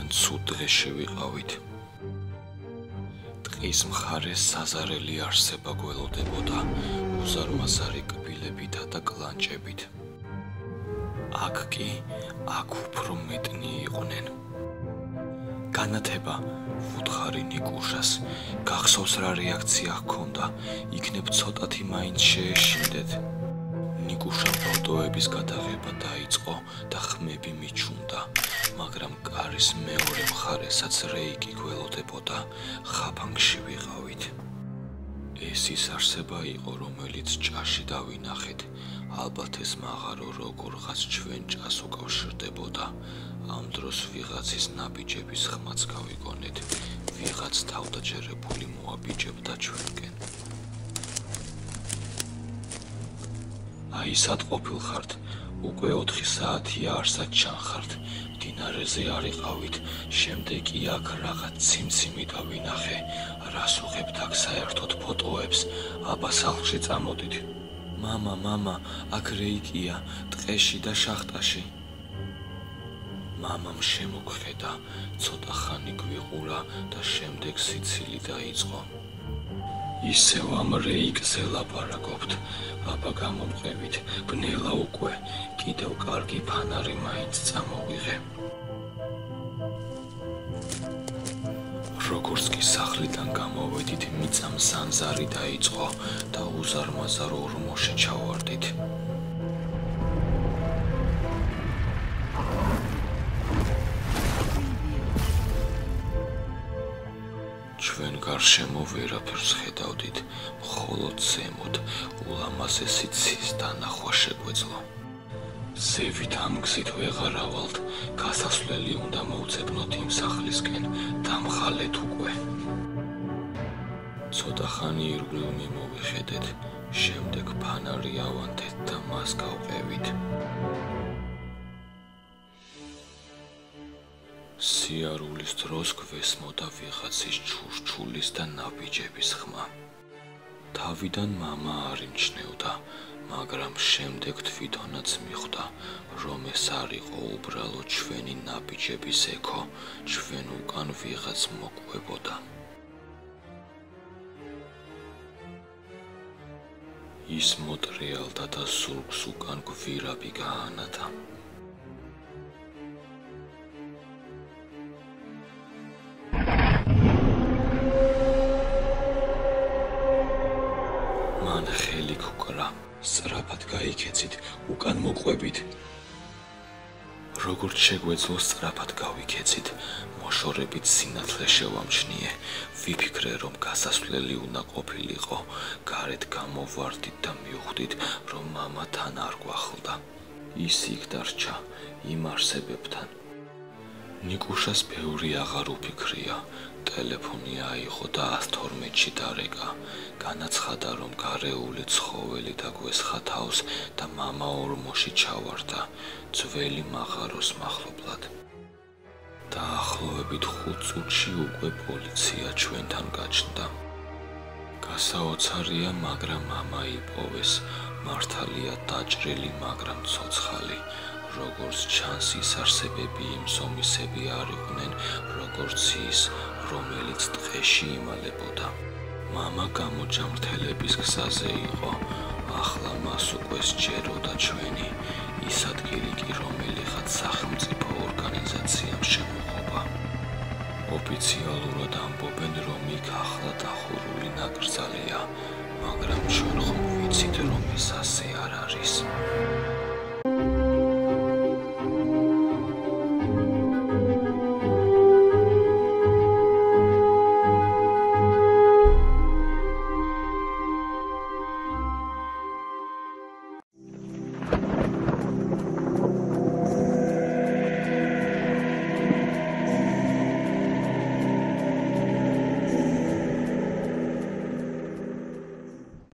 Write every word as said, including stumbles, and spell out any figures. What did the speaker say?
ცუდ დღეში ვიყავით. Დღის მხარეს საზარელი არსება გველოდებოდა უზარმაზარი კბილებითა და კლანჭებით. აქ კი აქ უფრო მეტნი იყვნენ. განათება ვუთხარი ნიკუშას, გახსოვს რა რეაქცია ჰქონდა, იქნებ ცოტათი მაინც შეეშინდეთ. ნიკუშამ ფოტოების გადაღება დაიწყო და ხმები მიჩუნდა, მაგრამ კარის მეორე მხარესაც რეიკი გველოდებოდა, ხაფანგში ვიყავით. ეს ის არსება იყო, რომელიც ჭაში დავინახეთ, ალბათ ეს მაღარო როგორღაც ჩვენ ჭას უკავშირდებოდა. ამ დროს ვიღაცის ნაბიჯების ხმაც გავიგონეთ, ვიღაც თავდაჯერებული მოაბიჯებდა ჩვენკენ. აი სად ყოფილხართ? უკვე ოთხი საათია არსად ჩანხართ. მდინარეზე არ იყავით, შემდეგ კი აქ რაღაც ციმციმი დავინახე. რას უღებთ აქ საერთოდ ფოტოებს? აბა სახლში წამოდით. მამა, მამა, აქ რეიკია, ტყეში და შახტაში. მამამ შემოგხედა, ცოტა ხანი გვიყურა და შემდეგ სიცილი დაიწყო. ისევ ამ რეიკზე ლაპარაკობთ, აბა გამომყევით, ბნელა უკვე, კიდევ კარგი ფანარი მაინც წამოვიღე. როგორც კი სახლიდან გამოვედით, მიწამ ზანზარი დაიწყო და უზარმაზარ ორმოში ჩავარდით. ჩვენ გარშემო ვერაფერს ხედავდით, მხოლოდ ზემოთ ულამაზესი ცის დანახვა შეგვეძლო. ზევით ამ გზით ვეღარავალთ, გასასვლელი უნდა მოვძებნოთ იმ სახლისკენ, დამხალეთ უკვე. ცოტა ხანი ირგვლივ მიმოვიხედეთ, შემდეგ ფანარი ავანდეთ და მას გავყევით. სიარულის დროს გვესმოდა ვიღაცის ჩურჩულის და ნაბიჯების ხმა. თავიდან მამა არ იმჩნევდა, მაგრამ შემდეგ თვითონაც მიხვდა, რომ ეს არ იყო უბრალოდ ჩვენი ნაბიჯების ექო, ჩვენ უკან ვიღაც მოკვებოდა. ის მოტრიალდა და სულს უკან გვირაბი გაანათა. მან ხელი გუკრა, სწრაფად გაიქეცით, უკან მოყვებით. როგორც შეგვეძლო სწრაფად გავიქეცით, მოშორებით სინათლე შევამჩნიე, ვიფიქრე, რომ გასასვლელი უნდა ყოფილიყო, გარეთ გამოვარდით და მივხვდით, რომ მამა თან არ გვახლდა. ის იქ დარჩა, იმ არსებებთან. ნიკუშას ბევრი აღარ უფიქრია, ტელეფონი აიღო და ას თორმეტში დარეკა. განაცხადა, რომ გარეული ცხოველი დაგვესხა თავს და მამა ორმოში ჩავარდა, ძველი მაღაროს მახლობლად. დაახლოებით ხუთ წუთში უკვე პოლიცია ჩვენთან გაჩნდა. გასაოცარია, მაგრამ მამა იპოვეს, მართალია დაჭრილი, მაგრამ ცოცხალი. როგორც ჩანს, ის არსებები იმ ზომისები არ იყვნენ, როგორც ის, რომელიც ტყეში იმალებოდა. მამა გამოჯამრთელების გზაზე იყო, ახლა მას უკვე სჯეროდა ჩვენი, ის ადგილი კი რომელიღაც სახელმწიფო ორგანიზაციამ შემოღობა. ოფიციალურად ამბობენ, რომ იქ ახლა დახურული ნაკრძალია, მაგრამ ჩვენ ხომ ვიცით, რომ ეს ასე არ არის.